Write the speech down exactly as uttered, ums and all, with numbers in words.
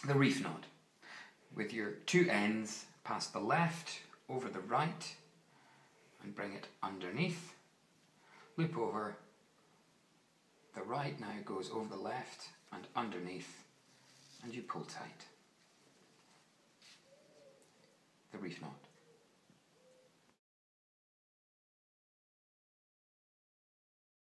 the reef knot. With your two ends past the left, over the right, and bring it underneath. Loop over. The right now goes over the left and underneath, and you pull tight. The reef knot.